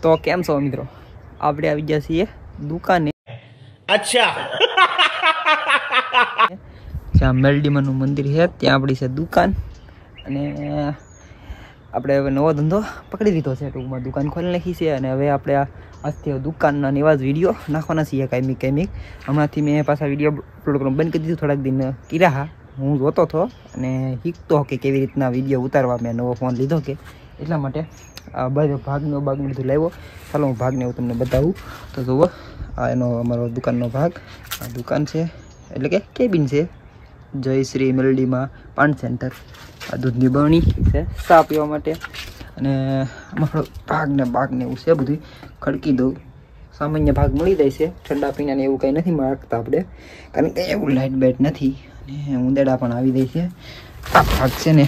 તો કેમ છો મિત્રો? આપણે આવી ગયા છીએ દુકાને. અચ્છા. જ્યાં મેલડીમાનું મંદિર છે ત્યાં આપણી છે દુકાન. અને આપણે હવે નવો ધંધો પકડી લીધો છે. ટૂંકમાં દુકાન ખોલી નાખી છે અને હવે આપણે આજથી દુકાનના એવા જ વિડીયો નાખવાના છીએ કાયમિક. હમણાંથી મેં પાછા વિડીયો અપલોડ કરવાનું બંધ કરી દીધું. થોડાક દિન કર્યા હું જોતો હતો અને શીખતો કે કેવી રીતના વિડીયો ઉતારવા. મેં નવો ફોન લીધો કે એટલા માટે આ બધો ભાગનું બધું લાવ્યો. ચાલો હું ભાગને હું તમને બતાવું. તો જુઓ આ એનો અમારો દુકાનનો ભાગ. આ દુકાન છે એટલે કે કેબિન છે. જયશ્રી મેલડીમાં પાન સેન્ટર. આ દૂધની બરણી છે ચા પીવા માટે. અને આમાં થોડો ભાગને એવું છે બધું ખડકી દઉં. સામાન્ય ભાગ મળી જાય છે. ઠંડા પીણાને એવું કંઈ નથી માગતા આપણે, કારણ કે એવું લાઇટ બાઇટ નથી. અને ઉંદેડા પણ આવી જાય છે. આ ભાગ છે ને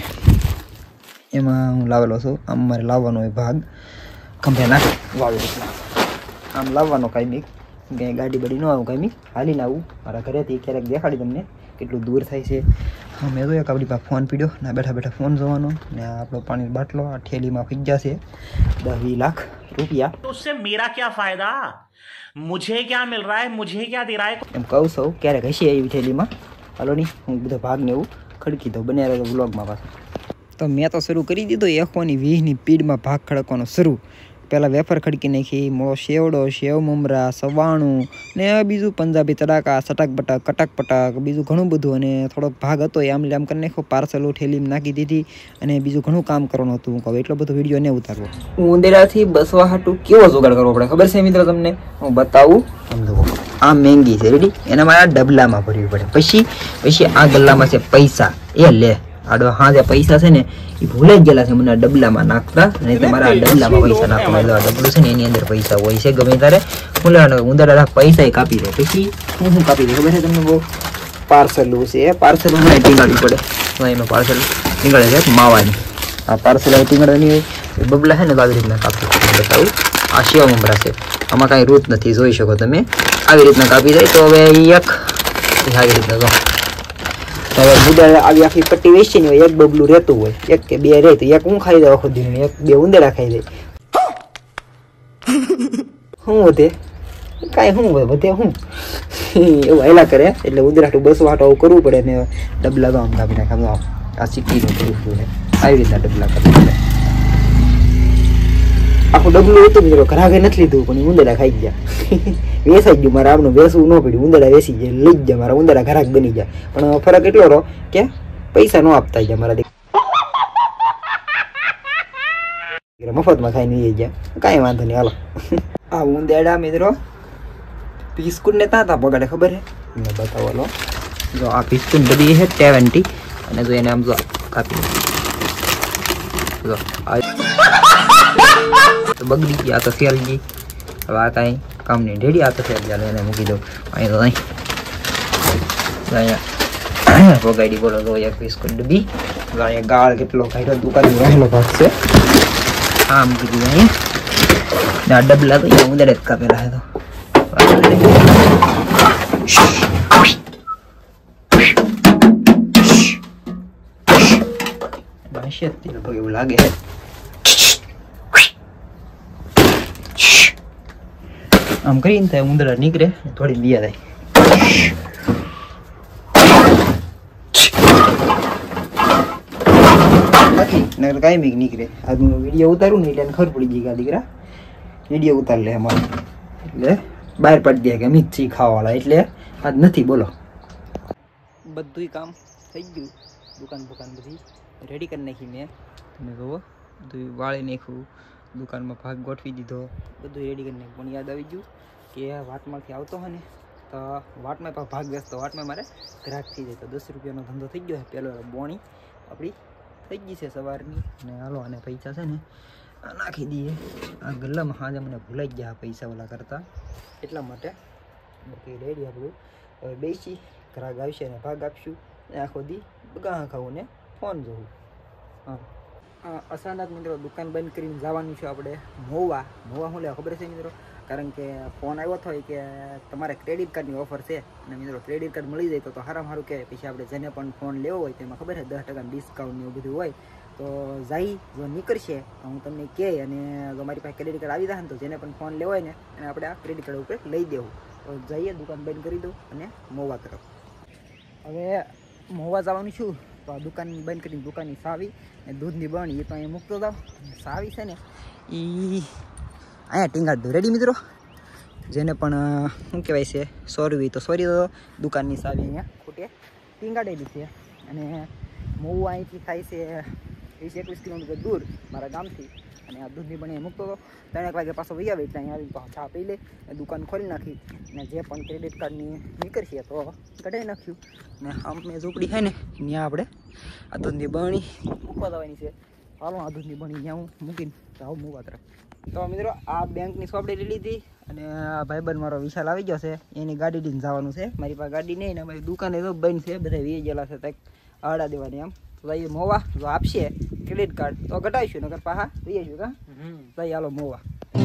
એમાં હું લાવેલો છું. આમ મારે લાવવાનો હોય ભાગ ખંભે નાખી વાવી રીતના આમ લાવવાનો કાયમિક. કે ગાડી બડી ન આવું કાયમિક હાલીને આવું મારા ઘરેથી. ક્યારેક દેખાડી તમને કેટલું દૂર થાય છે. હા મેં જોયા કે આપણી પાસે ફોન પીડ્યો ને બેઠા બેઠા ફોન જોવાનો. ને આપણો પાણીનો બાટલો આ ઠેલીમાં ફીજા છે 10-20 લાખ રૂપિયા. तो उससे मेरा क्या फायदा, मुझे क्या मिल रहा है, मुझे क्या दे रहा है. એમ કહું સૌ ક્યારેક હશે એવી થેલીમાં. હાલો નહીં હું બધો ભાગને એવું ખડકી દઉં. બને રહ્યો વ્લોગમાં પાછા. તો મેં તો શરૂ કરી દીધો 120ની સ્પીડમાં ભાગ ખડકવાનો શરૂ. પહેલાં વેફર ખડકી નાખી, મોળો શેવડો, સેવ મમરા, સવાણું ને બીજું પંજાબી તડાકા, સટક બટક, કટક પટક, બીજું ઘણું બધું. અને થોડોક ભાગ હતો એ આમ કરી નાખ્યો. પાર્સલો ઠેલીમાં નાખી દીધી અને બીજું ઘણું કામ કરવાનું હતું. હું કહું એટલો બધો વિડીયો ને ઉતારવો. ઉંદેડાથી બસવા હાટું કેવો જોગાડ કરવો પડે ખબર છે મિત્રો તમને? હું બતાવું. સમજો આ મેંગી છે રેડી. એના મારા ડબલામાં ભરવી પડે. પછી આ ગલ્લામાં છે પૈસા. એ લે આડો હા જે પૈસા છે ને એ ભૂલાઈ ગયેલા છે મને ડબલામાં નાખતા. અને તમારા ડબલામાં પૈસા નાખવા. ડબલું છે ને એની અંદર પૈસા હોય છે. ગમે ત્યારે ઉંદરા પૈસા કાપી દે. પછી હું કાપી દે ખબર છે તમને? બહુ પાર્સલું છે. પાર્સલ મને ટીંગાડવી પડે. એમાં પાર્સલ ટીંગાડે છે માવાની. આ પાર્સલ ટીંગાડવાની હોય બબલા છે ને તો આવી રીતના કાપી બતાવું. આ સેવ મમરા છે. આમાં કાંઈ રૂત નથી, જોઈ શકો તમે. આવી રીતના કાપી જાય તો હવે એક આવી રીતના જો હવે બુડા આવી આખી પટ્ટી વેચી ની હોય. એક બબલું રહેતું હોય, એક કે બે રહે તો એક હું ખાઈ દઉં આખો દિન, એક બે ઉંદેડા ખાઈ જાય. શું વધે કાંઈ શું વધે શું એવું હેલા કરે. એટલે ઉંદરાટું બસવા હાટું આવું કરવું પડે. ને ડબલા તો આમ કાપી નાખે. આ સિક્કીનું કરવું આવી રીતના ડબલા કાપી પડે. આખું ડબલું હતું મિત્રો, ઘરાકે નથી લીધું પણ ઉંદેડા ખાઈ ગયા. વેસાઈ ગયું મારે. આમનું વેસવું ન પડ્યું. ઉંદેડા વેસી જાય, લઈ જ જાય મારા ઉંદેડા ઘરાક બની ગયા. પણ ફરક એટલો રહો કે પૈસા ન આપતા ગયા મારા દીકરા. મફતમાં ખાઈને લઈ ગયા. કાંઈ વાંધો નહીં હાલો. આ ઉંદેડા મિત્રો બિસ્કુટ ને તાતા પગાડે ખબર છે? મેં બતાવો લો. જો આ બિસ્કુટ બધી છે 70 અને જો એને આમ જો કાપી જો તો બગડી ગઈ. આ તો ફેલ ગઈ. હવે આ કાંઈ કામ નહીં. રેડી આ તો ફેલ ચાલે એને મૂકી દઉં. અહીં તો અહીંયા પગાડી બોલો તો એક બિસ્કુટ ડબ્બી. અહીંયા ગાળ કેટલો ખાઈ દુકાનનો રહેલો ભાગ છે. આ મૂકી દીધું અહીંયા. આ ડબલા તો અહીંયા ઉંદરે જ કાપેલા છે. તો એવું લાગે છે. આમ કરીને થાય ઉંદરા નીકળે થોડી દિયા થાય. નથી કાંઈ નીકળે. આજનો વિડીયો ઉતારું ને એટલે ખબર પડી ગઈ કે દીકરા વિડીયો ઉતાર લે અમારે. એટલે બહાર પડી ગયા કે મિર્ચી ખાવાવાળા. એટલે આજ નથી બોલો. બધું કામ થઈ ગયું. દુકાન બધી રેડી કરી નાખી મેં. તમે જુઓ બધું વાળી નાખ્યું. દુકાનમાં ભાગ ગોઠવી દીધો. બધું રેડી કરી નાખ્યું. પણ યાદ આવી ગયું કે વાટમાંથી આવતો હોય ને તો વાટમાં ભાગ વેચતો. વાટમાં મારે ગ્રાહક થઈ જાય. તો 10 રૂપિયાનો ધંધો થઈ ગયો. પહેલો બોણી આપણી થઈ ગઈ છે સવારની. અને હાલો અને પૈસા છે ને નાખી દઈએ આ ગલ્લામાં. હાજે મને ભૂલાઈ ગયા પૈસા ઓલા કરતા એટલા માટે. બાકી રેડી આપણું હવે બેસી ગ્રાહક આવશે ને ભાગ આપશું. ને આખો દી બગા ખાવું ને ફોન જોવું. હા અચાનક મિત્રો દુકાન બંધ કરીને જવાનું છે આપણે મોવા. શું લેવા ખબર છે મિત્રો? કારણ કે ફોન આવ્યો હતો કે તમારે ક્રેડિટ કાર્ડની ઓફર છે. અને મિત્રો ક્રેડિટ કાર્ડ મળી જાય તો સારામાં સારું કહેવાય. પછી આપણે જેને પણ ફોન લેવો હોય તેમાં ખબર છે 10% ડિસ્કાઉન્ટ ને એવું બધું હોય. તો જાય જો નીકળશે તો હું તમને કહે, અને જો મારી પાસે ક્રેડિટ કાર્ડ આવી જાય ને તો જેને પણ ફોન લેવો હોય ને એને આપણે આ ક્રેડિટ કાર્ડ ઉપર લઈ દેવું. તો જઈએ, દુકાન બંધ કરી દઉં અને મોવા તરફ. હવે મોવા જવાનું છું તો આ દુકાન બંધ કરીને દુકાનની સાવી અને દૂધની બરણી એ તો અહીંયા મૂકતો જાઉં. સાવી છે ને એ અહીંયા ટીંગાડ દઉં. રેડી મિત્રો? જેને પણ શું કહેવાય છે સોરી હોય તો સોરી. તો દુકાનની સાવી અહીંયા ખોટે ટીંગાડેલી છે. અને મોવું અહીંથી થાય છે 20-21 કિલોમીટર દૂર મારા ગામથી. અને આ દૂધની બની મૂકતો હતો. 3 વાગે પાછો વહી આવે એટલે અહીંયા આવી ચા પી લે, દુકાન ખોલી નાખી અને જે પણ ક્રેડિટ કાર્ડની નીકળશે તો કઢાઈ નાખ્યું. ને આમ મેં ઝૂંપડી છે ને ત્યાં આપણે આ દૂધની બરણી મૂકવા દેવાની છે. હાલો આ દૂધની બરણી ત્યાં હું મૂકીને જાઉં મૂકવા તરફ. તો મિત્રો આ બેંકની સોપડી લઈ લીધી અને આ ભાઈબંધ મારો વિશાલ આવી ગયો છે. એની ગાડી લઈને જવાનું છે. મારી પાસે ગાડી નહીં ને મારી દુકાને તો બંધ છે, બધા વી ગયેલા છે ત્યાં આડા દેવાની. આમ તો જઈએ મોવા. જો આપશે ક્રેડિટ કાર્ડ તો ઘટાડીશું, નકર પાછા વી જઈશું. કા જઈએ હાલો મોવા.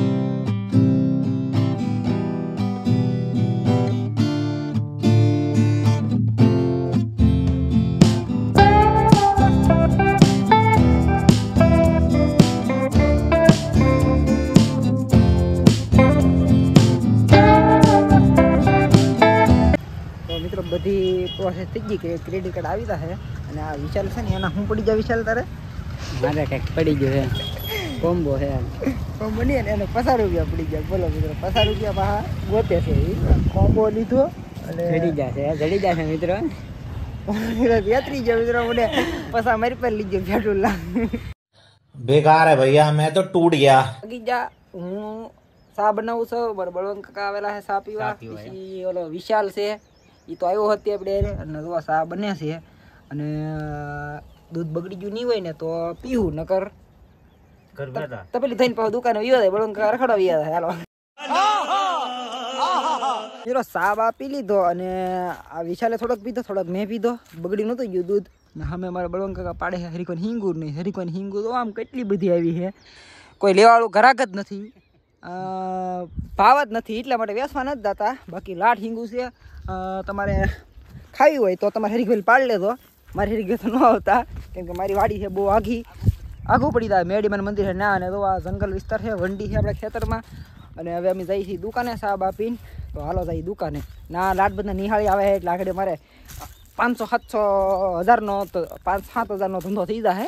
બધી પ્રોસેસ થઈ ગઈ કે ક્રેડિટ કાર્ડ આવી જશે. અને આ વિશાલ છે ને એના શું પડી જાય વિશાલ તારે? મારે કંઈક પડી ગયું છે, કોમ્બો છે. કોમ્બો નહીં એને 50 રૂપિયા પડી ગયા. બોલો મિત્રો, 50 રૂપિયા પાછા ગોતે છે. કોમ્બો લીધો અને જડી જશે મિત્રો. બેતરી ગયો મિત્રો. મને પાછા મારી પર લીધો પેટ્રોલ લા. बेकार है भैया, मैं तो टूट गया. જા હું ચા બનાવું છું. મારા બળવંત કાકા આવેલા છે ચા પીવા. પછી ઓલો વિશાલ છે એ તો આવ્યો હતી આપણે. અને જો ચા બને છે અને દૂધ બગડી ગયું નહીં હોય ને તો પીવું, નકર તપેલી થઈને પાછું દુકાને વિયો જાય. બળવંત કાકા રખડવા વિયા જાય. હાલો ચા બા પી લીધો અને આ વિશાલે થોડોક પીધો, થોડોક મેં પીધો. બગડી નહોતું ગયું દૂધ. ને અમે મારા બળવંત કાકા પાડે છે હરીકોન હિંગુર નહીં. હરીકોન હિંગુર તો આમ કેટલી બધી આવી છે, કોઈ લેવાવાળું ઘરાક જ નથી, ભાવ જ નથી, એટલા માટે વેચવા નથી જતા. બાકી લાટ હિંગુ છે. તમારે ખાવી હોય તો તમારે હરીગોલ પાડી લેજો. મારી હરીગોલ તો ન આવતા કેમ કે મારી વાડી છે બહુ આઘું પડી જાય. મેડીમાન મંદિર છે ના, અને તો આ જંગલ વિસ્તાર છે, વંડી છે આપણા ખેતરમાં. અને હવે અમે જઈએ છીએ દુકાને સાબ આપીને. તો હાલો જઈએ દુકાને. ના લાટ બધા નિહાળી આવે એટલે આગળ મારે 500-700 હજારનો તો 5-7 હજારનો ધંધો થઈ જાય.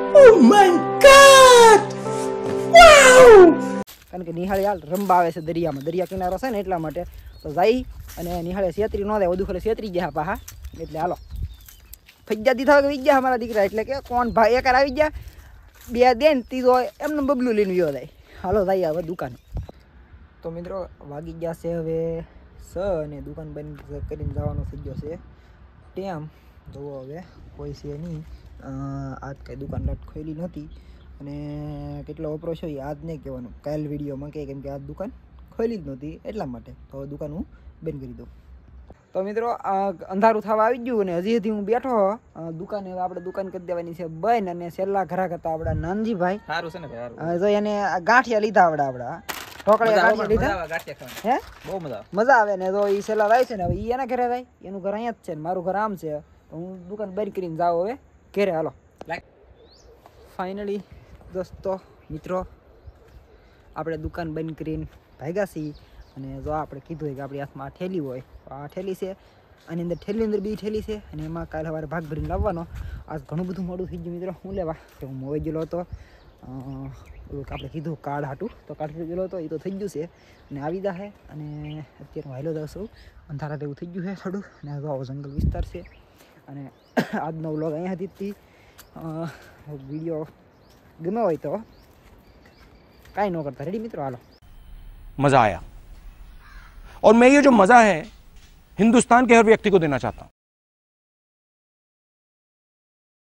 કારણ કે નિહાળી હાલ રંબા આવે છે દરિયામાં, દરિયા કિનારો છે ને એટલા માટે. તો જઈ અને નિહાળે છેતરી ન થાય, વધુ ખરે છેતરી ગયા પાહા. એટલે હાલો ફજ્જા દીધા આવી ગયા અમારા દીકરા. એટલે કે કોણ ભાઈ એકાર આવી ગયા, બે દે ને ત્રીજો એમને બબલું લઈને વિયો જાય. હાલો જઈએ હવે દુકાને. તો મિત્રો વાગી ગયા છે હવે 6 અને દુકાન બંધ કરીને જવાનો થઈ ગયો છે ટેમ. જુઓ હવે કોઈ છે નહીં. આજ કાંઈ દુકાન લાટ ખોલી નહોતી અને કેટલો વપરો છે એ આજ નહીં કહેવાનું, કાલ વિડીયોમાં કહે, કેમ કે આજ દુકાન ખોલી જ નહોતી એટલા માટે. તો હવે દુકાન હું બંધ કરી દઉં. તો મિત્રો અંધારું થવા આવી ગયું અને હજી હું બેઠો દુકાને. આપણે દુકાન કરી દેવાની છે બંધ. અને છેલ્લા ઘરાક હતા આપણા નાનજીભાઈ. સારું છે ને ભાઈ, જો એને ગાંઠિયા લીધા આપણા ઢોકળિયા ગાંઠિયા લીધા. હે બહુ મજા આવે ને. તો એ છેલ્લા જાય છે ને, હવે એ એના ઘરે જાય. એનું ઘર અહીંયા જ છે ને મારું ઘર આમ છે. હું દુકાન બંધ કરીને જાઉં હવે ઘરે. હાલો ફાઇનલી દોસ્તો મિત્રો આપણે દુકાન બંધ કરીને ભાગ્યા છીએ. અને જો આપણે કીધું હોય કે આપણી હાથમાં આ ઠેલી હોય તો આ ઠેલી છે. આની અંદર ઠેલી અંદર બી ઠેલી છે. અને એમાં કાલે સવારે ભાગ ભરીને લાવવાનો. આજ ઘણું બધું મોડું થઈ ગયું મિત્રો. હું લેવા કે હું મોવાઈ ગયેલો હતો. આપણે કીધું કાર્ડ હાટું તો કાર્ડ ગયેલો હતો, એ તો થઈ ગયું છે અને આવી જશે. અને અત્યારે હું હાલો જાઉં છું. અંધારા જેવું થઈ ગયું છે થોડું. અને આવો જંગલ વિસ્તાર છે. અને આજનો વ્લોગ અહીંયા હતી. વિડીયો ગમ્યો હોય તો કાંઈ ન કરતા. રેડી મિત્રો? હાલો मजा आया और मैं ये जो मजा है हिंदुस्तान के हर व्यक्ति को देना चाहता हूं.